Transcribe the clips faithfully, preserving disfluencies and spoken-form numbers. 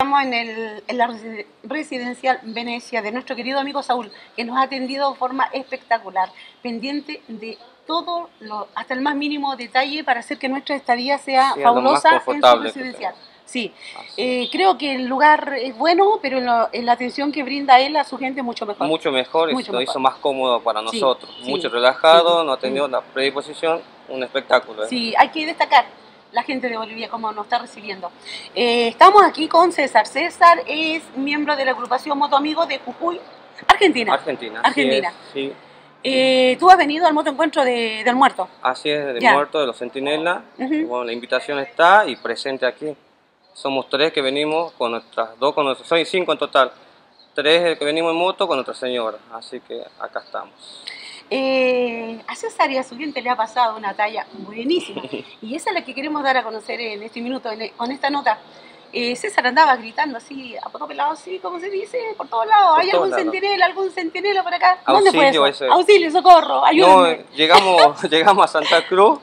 estamos en, el, en la residencial Venecia de nuestro querido amigo Saúl, que nos ha atendido de forma espectacular, pendiente de todo, lo, hasta el más mínimo detalle para hacer que nuestra estadía sea sí, fabulosa en su residencial. Sí, eh, creo que el lugar es bueno, pero en, lo, en la atención que brinda él a su gente es mucho mejor. Mucho mejor y mucho lo mejor. hizo más cómodo para nosotros. Sí, mucho sí, relajado, sí. no ha tenido Mm. la predisposición, un espectáculo. ¿eh? Sí, hay que destacar la gente de Bolivia como nos está recibiendo. Eh, estamos aquí con César. César es miembro de la agrupación Moto Amigos de Jujuy, Argentina. Argentina. Argentina. Sí, es, sí. Eh, ¿Tú has venido al Moto Encuentro de, del Muerto? Así es, del ya. Muerto, de los Centinelas. Uh-huh. Bueno, la invitación está y presente aquí. Somos tres que venimos con nuestras dos, con nuestros, soy cinco en total. Tres que venimos en moto con nuestra señora, así que acá estamos. Eh, a César y a su gente le ha pasado una talla buenísima y esa es la que queremos dar a conocer en este minuto, en, con esta nota. Eh, César andaba gritando así, a poco pelado, así, como se dice, por todos lados. Por ¿Hay todos algún lados. centinela, algún centinela por acá? Auxilio, ¿Dónde fue eso? Ese. Auxilio, socorro, ayúdenme. No, llegamos, llegamos a Santa Cruz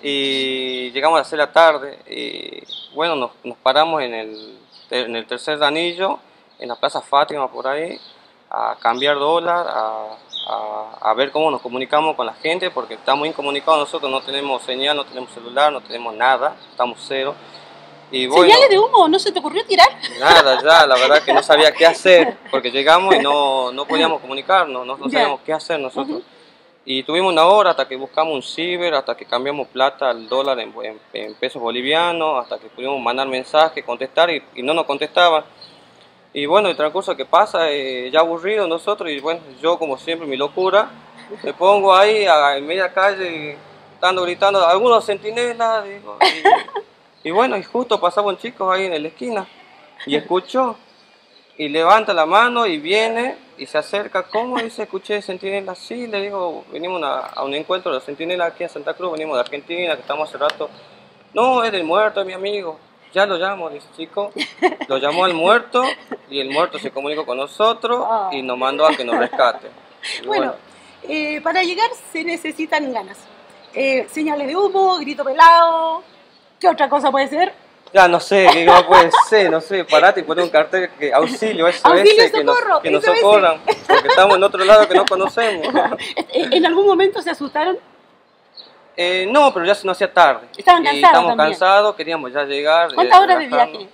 y llegamos a hacer la tarde y bueno, nos, nos paramos en el, en el tercer anillo, en la Plaza Fátima por ahí, a cambiar dólar, a, a, a ver cómo nos comunicamos con la gente, porque estamos incomunicados nosotros, no tenemos señal, no tenemos celular, no tenemos nada, estamos cero. Y bueno, ¿señales de humo? ¿No se te ocurrió tirar? Nada, ya, la verdad que no sabía qué hacer, porque llegamos y no, no podíamos comunicarnos, no, no sabíamos qué hacer nosotros. Uh-huh. Y tuvimos una hora hasta que buscamos un ciber, hasta que cambiamos plata al dólar en, en, en pesos bolivianos, hasta que pudimos mandar mensajes, contestar y, y no nos contestaban. Y bueno, el transcurso que pasa, eh, ya aburrido nosotros, y bueno, yo como siempre, mi locura, me pongo ahí a, en media calle, estando gritando, algunos centinelas, digo, y, y bueno, y justo pasaba un chico ahí en la esquina, y escuchó, y levanta la mano y viene, y se acerca, ¿cómo? Dice, escuché centinelas, sí, le digo, venimos a, a un encuentro de los centinelas aquí en Santa Cruz, venimos de Argentina, que estamos hace rato, no, es del Muerto, es mi amigo. Ya lo llamo, dice chico, lo llamó al muerto y el muerto se comunicó con nosotros oh. y nos mandó a que nos rescate. Y bueno, bueno. Eh, para llegar se necesitan ganas. Eh, señales de humo, grito pelado, ¿qué otra cosa puede ser? Ya no sé, que no puede ser, no sé, parate y poner un cartel que auxilio, eso auxilio, ese, socorro, que nos, que nos socorran, ese. Porque estamos en otro lado que no conocemos. ¿En algún momento se asustaron? Eh, no, pero ya se nos hacía tarde. Estaban cansados. Y estábamos también. cansados, queríamos ya llegar. ¿Cuántas horas de viaje?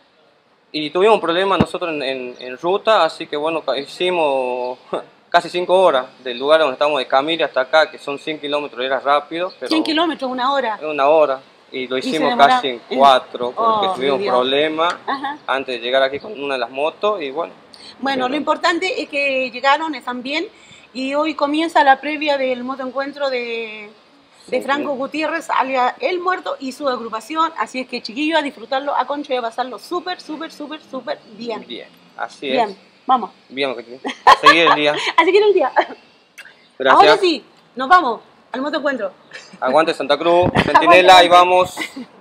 Y tuvimos un problema nosotros en, en, en ruta, así que bueno, hicimos casi cinco horas del lugar donde estamos de Camille hasta acá, que son cien kilómetros, era rápido. Pero cien kilómetros, una hora. Una hora. Y lo hicimos ¿Y casi en cuatro, porque oh, tuvimos problemas antes de llegar aquí con una de las motos y bueno. Bueno, pero... lo importante es que llegaron, están bien, y hoy comienza la previa del motoencuentro de... de Franco Gutiérrez, alias El Muerto y su agrupación, así es que chiquillos, a disfrutarlo, a Concho y a pasarlo súper, súper, súper, súper bien. Bien, así bien. es. Vamos. Bien, a seguir el día. A seguir el día. Gracias. Ahora sí, nos vamos al motoencuentro. Aguante Santa Cruz, Centinela, y vamos.